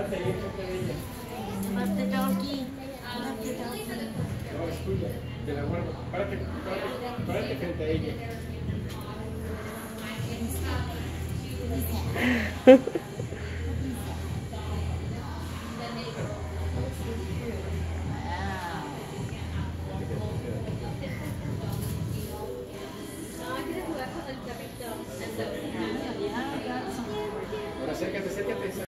párate ahí enfrente de ella. Párate, Torqui. Párate, Torqui. No, es tuya. Te la guardo. Párate frente a ella.